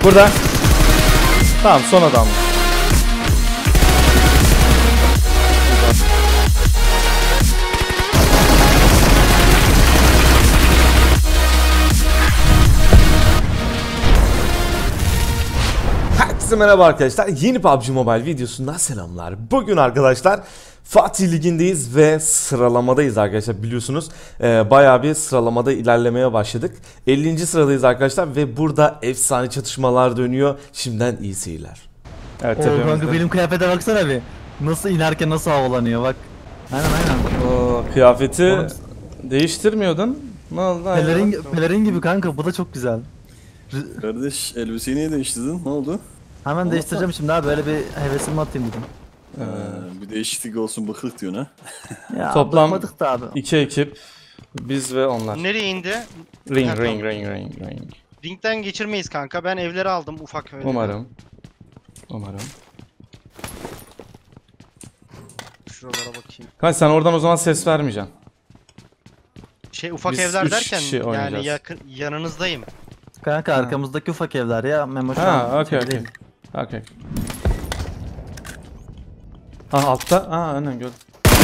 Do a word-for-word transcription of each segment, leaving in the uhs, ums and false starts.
Burada. Tamam, son adam. Herkese merhaba arkadaşlar. Yeni P U B G Mobile videosundan selamlar. Bugün arkadaşlar Fatih Ligi'ndeyiz ve sıralamadayız arkadaşlar, biliyorsunuz. Ee, bayağı bir sıralamada ilerlemeye başladık. ellinci sıradayız arkadaşlar ve burada efsane çatışmalar dönüyor. Şimdiden iyi seyirler. Evet, o kanka benim kıyafete baksana bir. Nasıl inerken nasıl havalanıyor bak. Aynen aynen. Oo, kıyafeti oğlum, değiştirmiyordun. Ne oldu? Pelerin, pelerin gibi kanka, bu da çok güzel. Kardeş, elbiseyi niye değiştirdin? Ne oldu? Hemen Anlatsana. Değiştireceğim şimdi abi, böyle bir hevesimi atayım dedim. Ee, bir değişiklik olsun, bıklık diyorsun ha. Ya, toplam da abi. iki ekip, biz ve onlar. Nereye indi? Ring Ha, ring tamam. ring ring ring. Ringden geçirmeyiz kanka. Ben evleri aldım ufak öyle. Umarım. Umarım. Şuralara bakayım. Kanka sen oradan o zaman ses vermeyeceksin. Şey ufak Biz evler üç derken kişi oynayacağız. yani yakın yanınızdayım. Kanka arkamızdaki ufak evler ya, Memo şu Ha, an okey şey okey. değil. Okey. Ha, altta. Aa, aynen gördüm.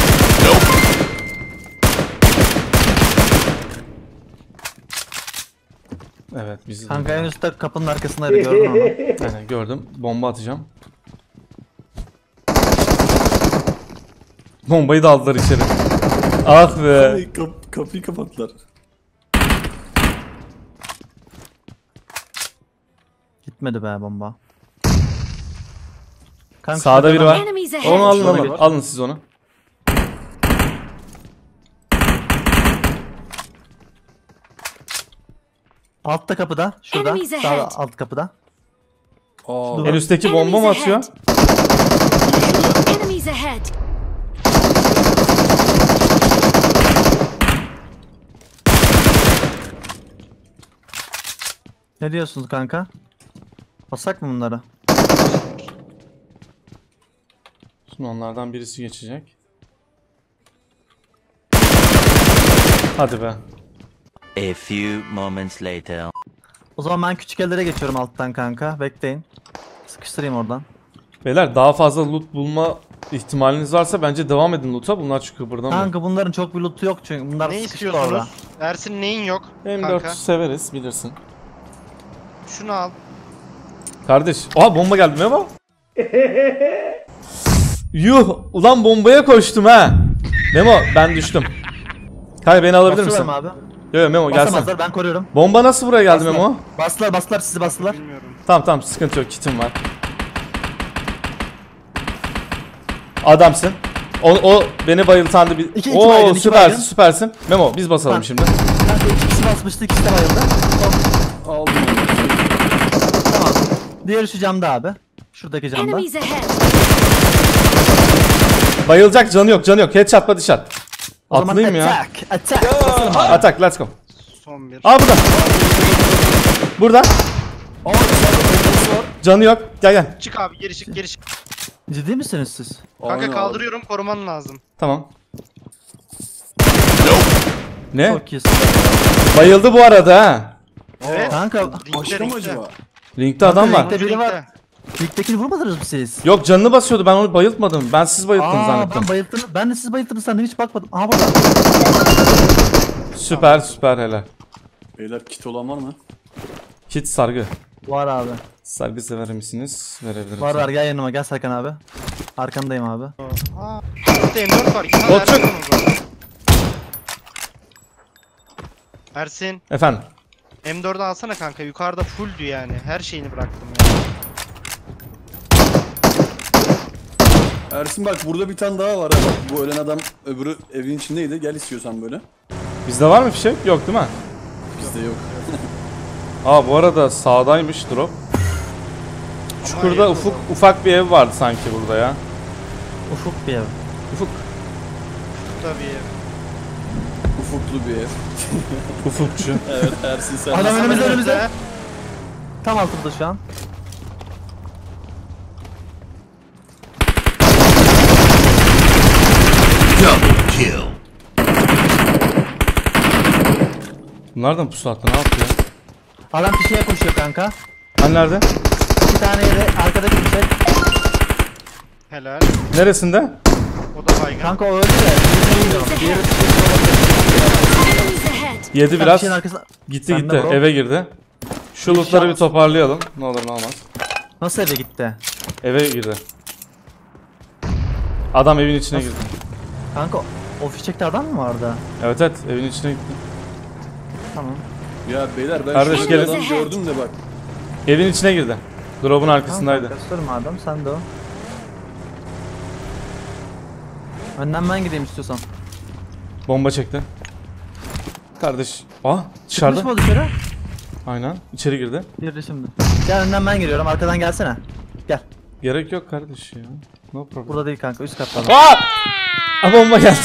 Evet, biz Kanka en üstte kapının arkasındaydı, gördün onu. aynen gördüm. Bomba atacağım. Bombayı da aldılar içeri. Ah be. Ay, kap kapıyı kapattılar. Gitmedi be bomba. Kanka Sağda biri var. Enemies ahead. Onu alın Şurada alın. var. Alın siz onu. Altta kapıda, şurada. Enemies Sağda ahead. alt kapıda. Aa, Dur. En üstteki bomba mı atıyor? Enemies ahead. Ne diyorsunuz kanka? Basak mı bunları? Şimdi onlardan birisi geçecek. Hadi be. A few moments later. O zaman ben küçük ellere geçiyorum alttan kanka. Bekleyin. Sıkıştırayım oradan. Beyler, daha fazla loot bulma ihtimaliniz varsa bence devam edin loot'a. Bunlar çünkü buradan mı? Kanka bunların çok bir lootu yok çünkü bunlar Ne sıkıştı istiyorsunuz? orada. Ersin neyin yok M kanka? dört severiz, bilirsin. Şunu al. Kardeş. Oha, bomba geldi Memo. Yuh. Ulan bombaya koştum ha. Memo, ben düştüm. Hayır, beni alabilir misin? Bastılar mı abi? Yok yok Memo, gelsene. Basamazlar, ben koruyorum. Bomba nasıl buraya geldi Bastılar. Memo? Bastılar bastılar sizi bastılar. Bilmiyorum. Tamam tamam, sıkıntı yok, kitim var. Adamsın. O, o beni bayıltandı bir. İki- iki Oo, baygın, iki süpersin baygın. süpersin. Memo, biz basalım Tamam. şimdi. Kanka iki kişi basmıştı, ikisi de bayıldı. Hop, aldım. tamam. Diğeri şu camda abi. Şuradaki camda. Enemies ahead. Bayılacak, canı yok canı yok. Headshot body shot. O zaman Atlayayım ya. attack, attack. Basalım abi. Atak, let's go. Son bir. Aa, burada. Burada. Aa, dışarıda polis var. Canı yok. Gel gel. Çık abi geri çık geri çık. Ciddi misiniz siz? Kanka Aynen kaldırıyorum, koruman lazım. Tamam. Ne? Çok iyisin. Bayıldı bu arada ha. Evet. Kanka abi. Başka mı acaba? Ringde adam var. Ringde biri var. Ringde. ilktekini vurmadınız mı siz? Yok, canını basıyordu, ben onu bayıltmadım. Ben siz bayılttınız Aa, zannettim. ben bayılttınız. Ben de siz bayılttınız sandım, hiç bakmadım. Aha burada. Süper süper, helal. Beyler, kit olan var mı? Kit sargı. Var abi. Sargı sever misiniz? Verebilirim. Var var, gel yanıma, gel Serkan abi. Arkandayım abi. Aa, burada M dört var. Git Bot Ersin çık. o zaman. Ersin Efendim. M dördü alsana kanka, yukarıda fulldü yani. Her şeyini bıraktım ya. Ersin bak, burada bir tane daha var ha bak. Bu ölen adam öbürü evin içindeydi. Gel istiyorsan böyle. Bizde var mı bir şey? Yok değil mi? Bizde yok. Aa, bu arada sağdaymış drop. Çukurda yakın ufuk ufak bir ev vardı sanki burada ya. Ufuk bir ev. Ufuk. Tabii. Ufuklu bir ev. Ufukçu. Evet, Ersin sen. Adam önümüzde Önümüzde. önümüzde. Tam altımda şu an. Bunlar da mı pusu attı? Ne yapıyor? Adam fişeye koşuyor kanka. Hani nerede? Bir tane yere arkadaki bir şey. Helal. Neresinde? O da baygın. Kanka o öldü de. Bilmiyorum. Diğeri Enemies ahead! Yedi bir biraz. şeyin arkasına. Gitti Sen de gitti. bro. Eve girdi. Şu lootları bir toparlayalım. Ne olur ne olmaz. Nasıl eve gitti? Eve girdi. Adam evin içine girdi. Kanka o fişekte adam mı vardı? Evet evet evin içine gitti. Tamam. Ya beyler ben Kardeş, şu gelin. adam gördüm de bak. Evin içine girdi. Drop'un arkasındaydı. Tamam, gösterme adam sen de o. Önden ben gideyim istiyorsan. Bomba çekti. Kardeş. Aa dışarıda. Çıkmış mı dışarı? Aynen. İçeri girdi. Girdi şimdi. Gel önden ben giriyorum arkadan gelsene. Gel. Gerek yok kardeş ya. No problem. Burada değil kanka üst katta. adam. Aa! Aa bomba geldi.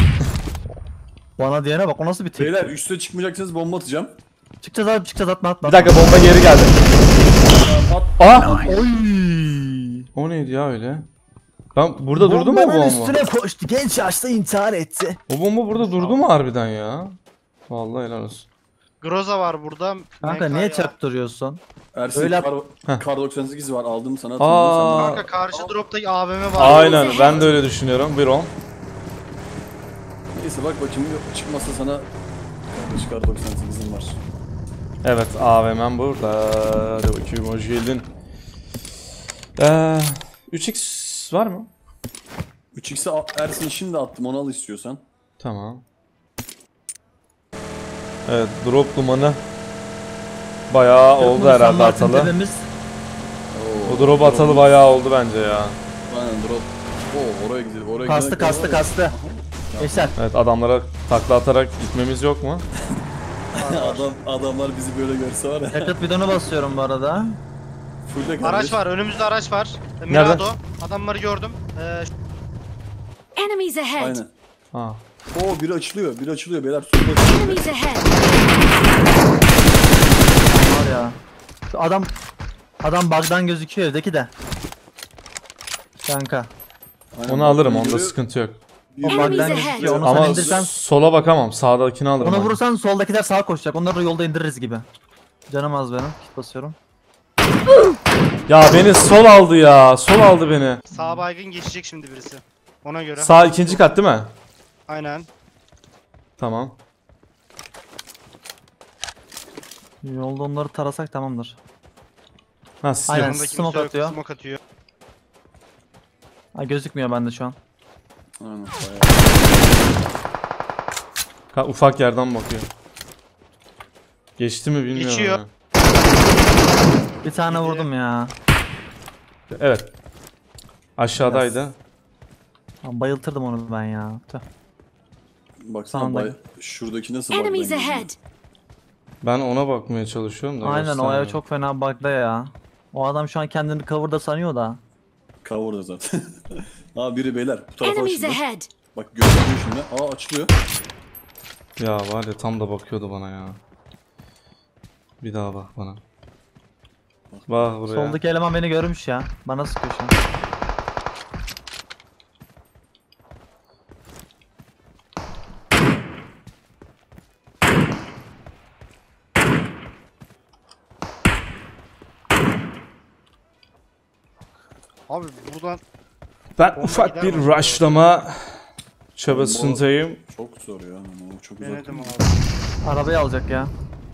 Bana diyene bak o nasıl bir tek. Beyler üste çıkmayacaksınız bomba atacağım. Çıkacağız abi çıkacağız atma atma. Bir dakika bomba geri geldi. Aa! Oy. O neydi ya öyle? Ben burada durdu mu o bomba? üstüne koştu genç yaşta intihar etti. O bomba burada durdu mu harbiden ya? Vallahi helal olsun. Groza var burada. Kanka M K niye ya. çarptırıyorsun? Ersin Öyle- kar, kar doksan sekiz var aldım sana Aa. atıldım Kanka karşı dropta A V M var. Aynen ben de öyle düşünüyorum. Bir on. Neyse bak bakayım yok çıkmasa sana kardeş kar doksan sekizim var. Evet A V M'm burada. Hadi bakayım hoş geldin. Ee, üç x var mı? üç x'e a- Ersin şimdi attım onu al istiyorsan. Tamam. Evet drop dumanı bayağı oldu San herhalde Martin atalı. tepemiz. Oo, O drop atalı bayağı oldu bence ya. Aynen drop. Oo oraya gidelim oraya Kastı gidelim. kastı kastı. Gençler. Evet adamlara takla atarak gitmemiz yok mu? Adam, adamlar bizi böyle görse var ya. Yakıt bidonu basıyorum bu arada. Fulle kardeş. Araç var önümüzde araç var. Mirado. Adamları gördüm. Ee, Enemies ahead! Aynen. Ha. Oo biri açılıyor biri açılıyor beyler solda açılıyor. Enemies ahead! Var ya. Şu adam adam bug'dan gözüküyor evdeki de. Kanka. Aynen. Onu alırım onda Biri- sıkıntı yok. O biri- bug'dan Enemies gözüküyor. Onu Ama sen indirsen sola bakamam sağdakini alırım. onu ben. vurursan soldakiler sağa koşacak. Onları da yolda indiririz gibi. Canım az benim. Kit basıyorum. Ya beni sol aldı ya. Sol aldı beni. sağ baygın geçecek şimdi birisi. Ona göre. Sağ ikinci kat değil mi? Aynen. Tamam. Yolda onları tarasak tamamdır. Ha siz Aynen. yok. Yanındaki smoke kimse yok, atıyor. Smoke atıyor. Ha gözükmüyor bende şu an. Aynen, bayağı. Ha, ufak yerden bakıyor. Geçti mi bilmiyorum. Geçiyor. ya. Bir tane vurdum ya. Evet. Aşağıdaydı. Lan bayıltırdım onu ben ya. Tüh. Baksana Sağında. bay, şuradaki nasıl Enemies bug'dan ahead! geliyor? Ben ona bakmaya çalışıyorum da. Aynen o göstermiyor. ev çok fena bug'da ya. O adam şu an kendini cover'da sanıyor da. Cover'da zaten. Aa biri beyler bu tarafa Enemies açıldı. ahead! Bak gösteriyor şimdi. Aa açılıyor. Ya var ya tam da bakıyordu bana ya. Bir daha bak bana. Bak buraya. Soldaki eleman beni görmüş ya. Bana sıkıyor şu an. Abi buradan Ben Bomba ufak gider bir mi? rushlama çabasındayım. Çok zor ya. O çok uzak. denedim abi. Arabayı alacak ya.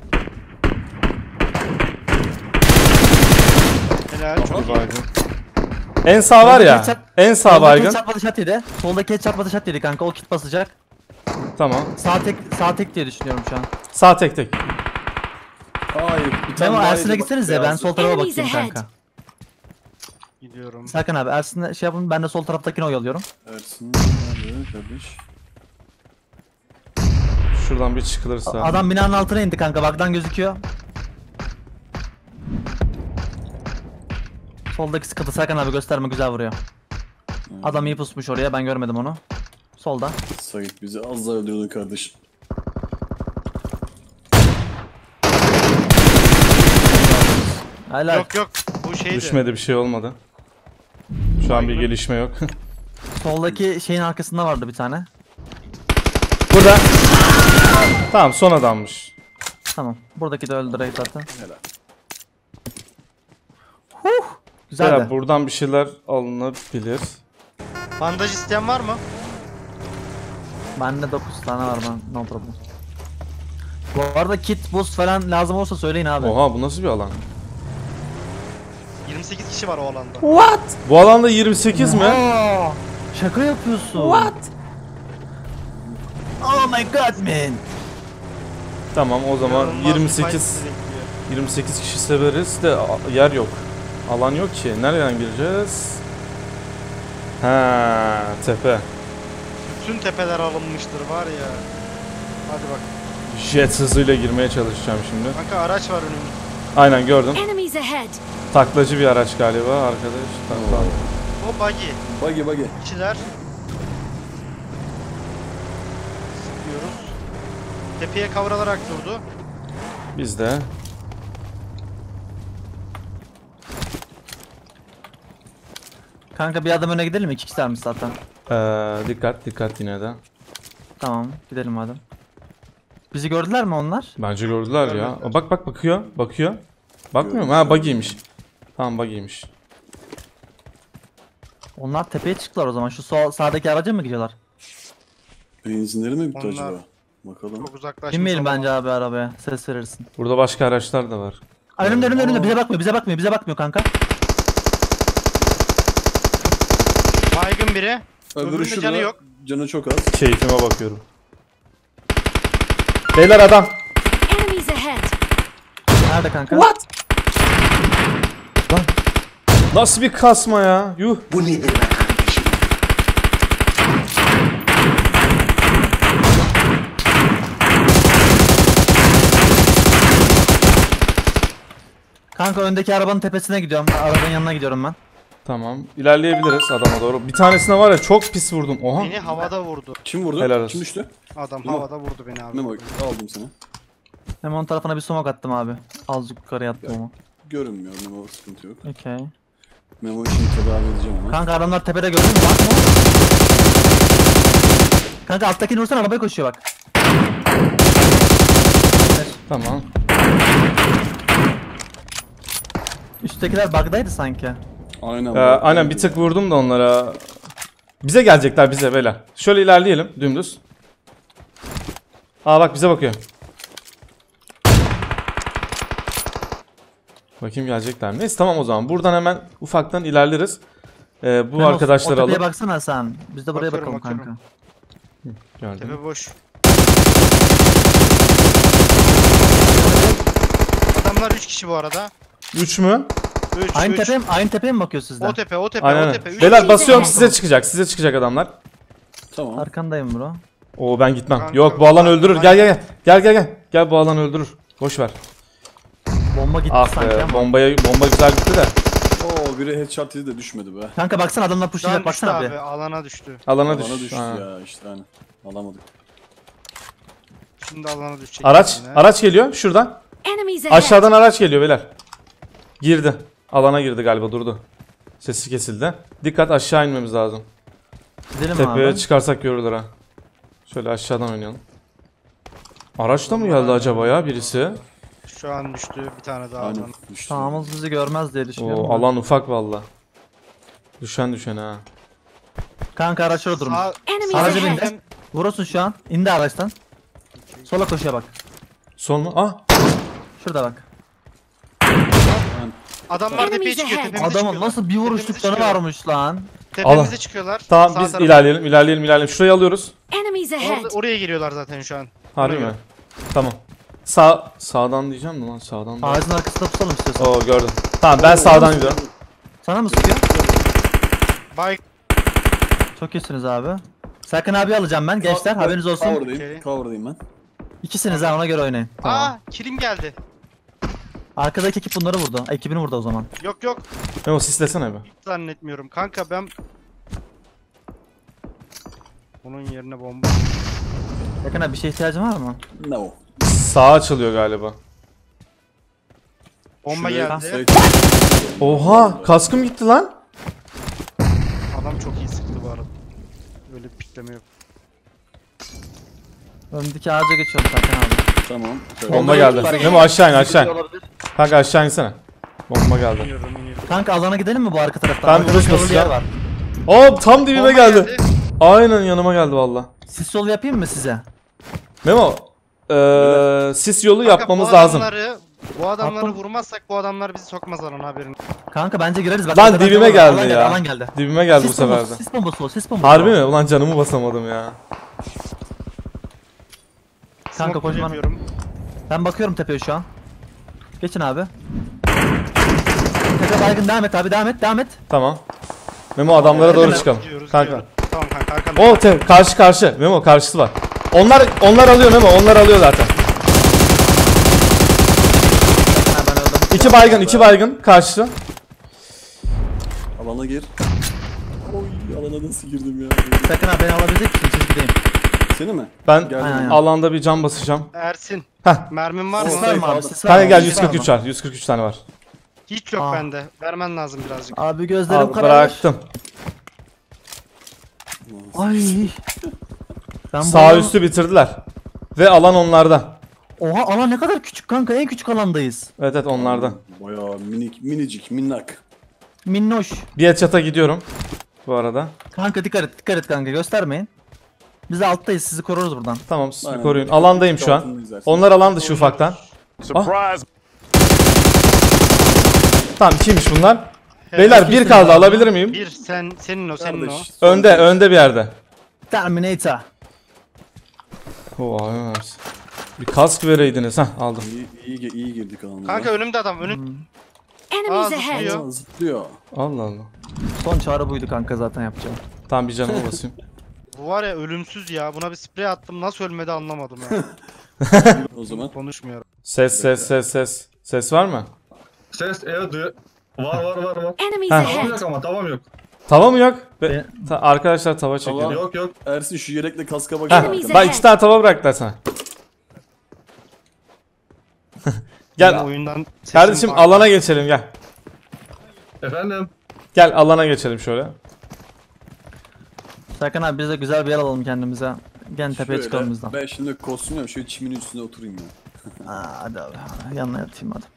Helal. Çok Bir baygın. En sağ var ya. Soldaki En sağ Soldaki baygın. et çarpmadı şat yedi. Soldaki et çarpmadı şat yedi kanka. O kit basacak. Tamam. Sağ tek sağ tek diye düşünüyorum şu an. Sağ tek tek. Hayır. Bir tane Memo daha Ersin'e yedi, bak, gitsenize ben beyaz. sol tarafa Enemies bakayım ahead. kanka. gidiyorum. Serkan abi Ersin'e şey yapın ben de sol taraftakini oyalıyorum. Ersin nerede kardeş? Şuradan bir çıkılırsa. Adam binanın altına indi kanka bug'dan gözüküyor. Soldaki sıkıntı Serkan abi gösterme güzel vuruyor. Adam iyi pusmuş oraya ben görmedim onu. Solda. Sait bizi az daha öldürdün kardeşim. Helal. Yok yok. Bu şeydi. Düşmedi bir şey olmadı. Şu an bir Baygın. gelişme yok. Soldaki şeyin arkasında vardı bir tane. Burada. Tamam son adammış. Tamam. Buradaki de öldü direkt zaten. Helal. Güzel Ya de. buradan bir şeyler alınabilir. Bandaj isteyen var mı? Bende dokuz tane var ben. No problem. Bu arada kit, boost falan lazım olsa söyleyin abi. Oha bu nasıl bir alan? yirmi sekiz kişi var o alanda. What? Bu alanda yirmi sekiz mi? Aa, şaka yapıyorsun. What? Oh my god man. Tamam o zaman İnanılmaz yirmi bir fight sekiz bizi bekliyor. yirmi sekiz kişi severiz de a- yer yok. Alan yok ki. Nereden gireceğiz? Ha, tepe. Bütün tepeler alınmıştır var ya. Hadi bak. Jet hızıyla girmeye çalışacağım şimdi. Kanka araç var önümüzde. Aynen gördüm. Enemies ahead. Taklacı bir araç galiba arkadaş. Takla. O buggy. Buggy buggy. Kişiler. Sıkıyoruz. Tepeye kavralarak durdu. Biz de. Kanka bir adım öne gidelim mi? İki kişilermiş zaten. Ee, dikkat dikkat yine de. Tamam gidelim madem. Bizi gördüler mi onlar? Bence gördüler ya. Görmediler. Aa, Bak bak bakıyor. Bakıyor. Bakmıyor mu? Ha buggy'ymiş. Tamam buggy'ymiş. Onlar tepeye çıktılar o zaman. Şu sol sağdaki araca mı gidiyorlar? Benzinleri mi bitti Onlar- acaba? Bakalım. Çok uzaklaşmış. Binmeyelim olamaz. bence abi arabaya. Ses verirsin. Burada başka araçlar da var. Ay, önümde önümde önümde. Bize bakmıyor bize bakmıyor bize bakmıyor kanka. Baygın biri. Öbürü Öbüründe şurada. canı yok. Canı çok az. Keyfime bakıyorum. Beyler adam. Enemies ahead. Nerede kanka? What? Lan. Nasıl bir kasma ya? Yuh. Kanka öndeki arabanın tepesine gidiyorum. Arabanın yanına gidiyorum ben. Tamam. İlerleyebiliriz adama doğru. Bir tanesine var ya çok pis vurdum. Oha. Beni havada vurdu. Kim vurdu? Helal olsun. Kim düştü? Adam Memo. havada vurdu beni abi. Memo aldım seni. Hemen onun tarafına bir smoke attım abi. Azıcık yukarıya attım ama. Görünmüyor Memo, sıkıntı yok. Okey. Memo için tedavi edeceğim ama. Kanka adamlar tepede gördün mü? Bakma. Kanka alttakini vursan arabaya koşuyor bak. Tamam. Üsttekiler bug'daydı sanki. Aynen. Ee, aynen bir tık vurdum da onlara. Bize gelecekler bize beyler. Şöyle ilerleyelim dümdüz. Aa bak bize bakıyor. Bakayım gelecekler mi? Neyse tamam o zaman. Buradan hemen ufaktan ilerleriz. Ee, bu Memo, arkadaşları o tepeye alıp. baksana sen. Biz de buraya Bakıyorum, bakalım bakıyorum. kanka. Gördüm. Tepe boş. Adamlar üç kişi bu arada. üç mü? üç, Aynı üç. tepeye aynı tepeye mi bakıyor sizden? O tepe, o tepe, Aynen. o tepe. Üç Beyler kişi. basıyorum Tamam, size çıkacak. Size çıkacak adamlar. Tamam. Arkandayım bro. Oo ben gitmem. Kanka, Yok bu alan öldürür. ben- Gel gel gel. Gel gel gel. Gel bu alan öldürür. Boş ver. Bomba gitti Ah sanki be. ama. Bombaya bomba güzel gitti de. Oo biri headshot yedi de düşmedi be. Kanka baksana adamlar Şu an pushlayacak düştü baksana abi, bir. alana düştü. Alana düş. Bana düştü Ha. ya işte hani. Alamadık. Şimdi alana düşecek. Araç. yine. Araç geliyor şuradan. Enemies ahead. Aşağıdan araç geliyor beyler. Girdi. Alana girdi galiba durdu. Sesi kesildi. Dikkat aşağı inmemiz lazım. Gidelim Tepeye abi. çıkarsak görürler ha. Şöyle aşağıdan oynayalım. Araçta mı geldi acaba ya birisi? Şu an düştü bir tane daha Aynen alan. düştü. Sağımız bizi görmez diye düşünüyorum. O da. alan ufak valla. Düşen düşen ha. Kanka araç orada durmuş. Sağ, Enemies Aracı ahead. bindi. Vurursun şu an. İndi araçtan. Sola koşuya bak. Son mu? Ah. Şurada bak. adamlar tepeye Enemies çıkıyor, ahead. tepemize Adamın çıkıyorlar. nasıl bir vuruşluk Tepemize canı çıkıyorlar. varmış lan. Tepemize Allah. çıkıyorlar. Tamam Sağ biz tarafa. ilerleyelim ilerleyelim ilerleyelim. Şurayı alıyoruz. Enemies ahead. Orada, oraya giriyorlar zaten şu an. Harbi Ona mi? göre. Tamam. Sağ sağdan diyeceğim mi lan sağdan da. Ağacın arkasında tutalım istiyorsan. Oo gördüm. Tamam ben sağdan gidiyorum. Sana mı sıkıyor? Bay Çok iyisiniz abi. Serkan abi alacağım ben gençler haberiniz olsun. Cover'dayım. Okey. Cover'dayım ben. İkisiniz ha ona göre oynayın. Aa, kilim geldi. Arkadaki ekip bunları vurdu. Ekibini vurdu o zaman. Yok yok, Memo sislesene be. zannetmiyorum. Kanka ben... Bunun yerine bomba. Serkan abi bir şeye ihtiyacın var mı? No. Sağ açılıyor galiba. Bomba Şuraya geldi. sek- Oha kaskım gitti lan. Adam çok iyi sıktı bu arada. Öyle bir pikleme yok. Öndeki ağaca geçiyorum Serkan abi. Tamam. Bomba Bomba geldi. var. Memo aşağı in aşağı in. Kanka aşağı insene. Bomba geldi. İniyorum iniyorum. Kanka alana gidelim mi bu arka taraftan? Ben Arkada vuruş yollu basacağım. yer var. Aa tam dibime Bomba geldi. Aynen yanıma geldi valla. Sis yol yapayım mı size? Memo, eee sis yolu Kanka, yapmamız bu lazım. adamları, bu adamları Attım. vurmazsak bu adamlar bizi sokmaz alana haberin. Kanka bence gireriz. Bak, Lan arkadan dibime yol var. geldi Alan ya. Alan geldi. Dibime geldi bu Sis sefer bombası, de. sis bombası o, sis bombası. Harbi o. mi? Ulan canımı basamadım ya. Kanka Smoke kocaman. yapıyorum. Ben bakıyorum tepeye şu an. Geçin abi. Tepe baygın, devam et abi, devam et, devam et. Tamım. Memo adamlara doğru çıkalım. Gidiyoruz, Kanka. gidiyoruz. Tamam kanka arkamda. O te karşı karşı. Memo karşısı var. Onlar onlar alıyor Memo. Onlar alıyor zaten. Ha, ben öldüm. İki baygın, iki baygın karşı. Alana gir. Oy alana nasıl girdim ya? Sakın abi beni alabilecek misin? Çizgideyim. Seni mi? Ben Geldim. Aynen, aynen. alanda bir cam basacağım. Ersin. Heh. Mermin var Sis mı? var mı abi? Sis Sis var Kanka mı? gel Sis yüz var kırk mı? üç var. yüz kırk üç tane var. Hiç yok Aa. bende. Vermen lazım birazcık. Abi gözlerim Al kararır. bıraktım. Ay. Ben bu Sağ alanı- üstü bitirdiler. Ve alan onlarda. Oha alan ne kadar küçük kanka, en küçük alandayız. Evet evet onlarda. Bayağı minik, minicik, minnak. Minnoş. Bir çata gidiyorum. Bu arada. Kanka dikkat et, dikkat et kanka, göstermeyin. Biz de alttayız, sizi koruruz buradan. Tamam siz Aynen. koruyun. Alandayım şu an. Altını izlersin. Onlar alan dışı ufaktan. Surprise! Tamam ikiymiş bunlar. Beyler bir kaldı, alabilir miyim? Bir sen senin o senin Kardeş, o. son Önde, kez. önde bir yerde. Terminator. Oo, aynen. Bir kask vereydiniz. Hah aldım. İyi, iyi, iyi girdik alana. Kanka önümde adam önüm. Enemies Aa, ahead. zıplıyor. Aa, zıplıyor. Allah Allah. Son çağrı buydu kanka zaten yapacağım. Tamam bir canıma basayım. Bu var ya ölümsüz ya. Buna bir sprey attım. Nasıl ölmedi anlamadım ya. O zaman. Konuşmuyorum. Ses ses ses ses. Ses var mı? Ses evet duyuyor. Var var var var. Enemies Ha. Tavam ahead. yok ama tavam yok. Tava mı yok? Be- E- ta- arkadaşlar tava çekiyor. Tava- Yok yok. Ersin şu yelekle kaska Heh, baksana. Enemies arkana. bak iki tane tava bıraktılar sana. Benim Gel oyundan sesim kardeşim var. alana geçelim gel. Efendim. Gel alana geçelim şöyle. Serkan abi biz de güzel bir yer alalım kendimize. Gel tepeye Şöyle, çıkalım bizden. Ben şimdi kostüm yapıyorum. Şöyle çimin üstüne oturayım ya. Aa, hadi abi yanına yatayım hadi.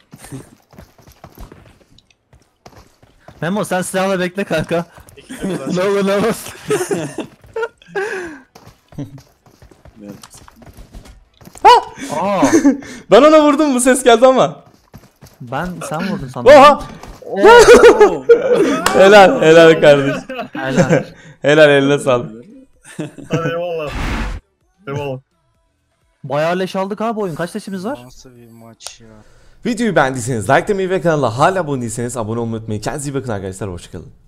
Memo sen silahla bekle kanka. Ne olur ne olur. Evet. Aa, Ben ona vurdum bu ses geldi ama. ben sen vurdun sandım. Oha! Oo. Helal helal kardeş. Helal. Helal eline sağlık. Hadi eyvallah. Eyvallah. Bayağı leş aldık abi oyun. Kaç leşimiz var? Nasıl bir maç ya. Videoyu beğendiyseniz like demeyi ve kanala hala abone değilseniz abone olmayı unutmayın. Kendinize iyi bakın arkadaşlar. Hoşçakalın.